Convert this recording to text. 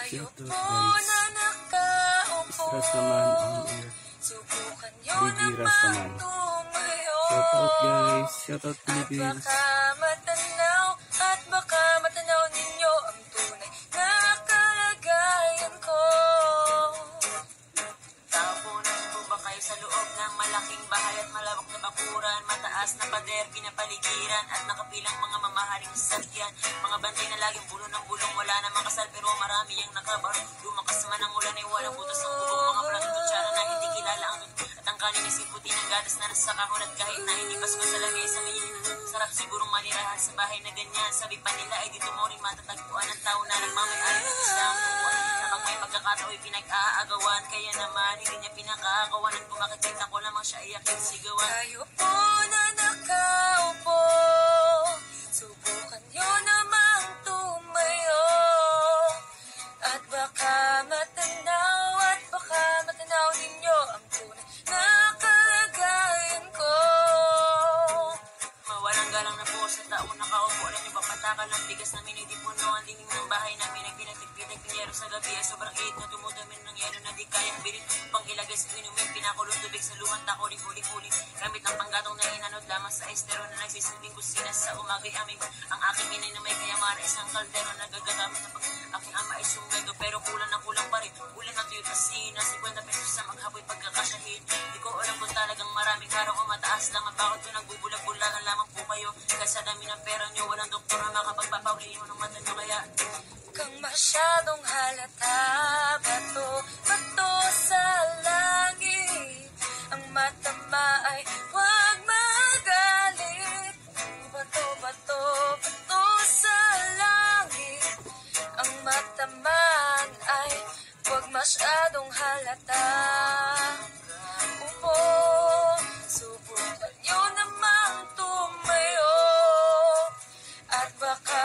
Shoutout guys. Stress naman on air. Biggie Rastaman. Shoutout guys. Shoutout Philippines. Matanaw at baka matanaw ninyo ang tunay na kalagayan ko. Tapunan po ba kayo sa loob ng malaking bahay at malawak na bakuran, mataas na pader, pinapaligiran at nakapilang mga mamahaling sasakyan, mga bantay na laging puno ng bulong, wala namang kasal pero marami ang nakabaro, lumakas man ang ulan ay walang butas ng bubong, mga plaking kutsara na hindi kilala ang at ang kanin ay siputi ng gatas na nasa kahon at kahit na hindi pasko sa lamesa may sarap sigurong manirahan sa bahay na ganyan, sabi pa nila ay dito mo rin matatagpuan ng tao na nagmamayari ng isang buwan na pag may pagkakatao'y pinag-aagawan, kaya naman hindi niya pinakaagawan at kung makikita ko lamang siya ay aking sigawan. Kayo po na nakaupo, subukan nyo namang tumayo at baka matanaw ninyo ang tunay na kalagayan ko. Mawalang galang na po sa taong nakaupo, alam niyo ba patakal ng bigas na minidipuno ang dingding ng bahay namin ay pinagtigpitig pinyero sa gabi ay sobrang init na dumudamin ng yelo na di kayang bilin pang ilagay sa inumin, pinakulong tubig sa lumang tako rin huli-huli gamit ang panggatong na inanod lamang sa estero na nagsisilbing kusina sa umagay aming ang aking inay na may kayamanan isang kaldero na gagagamit na pag aking ama ay sumego pero kulang na kulang pa rin ulan na tuyo pasina 50 pesos sa maghapoy pagkakasyahin di ko alam kung talagang maraming karang o mataas lang ang bakit ko nagbubulag-bulagan lamang po kayo kasi dami ng pera nyo walang doktor na makapagpapaulin mo ng mata nyo kaya kang masyadong halata bato sa langit ang matama ay huwag magalit bato sa langit ang mataman ay huwag masyadong halata upo subukan nyo namang tumayo at baka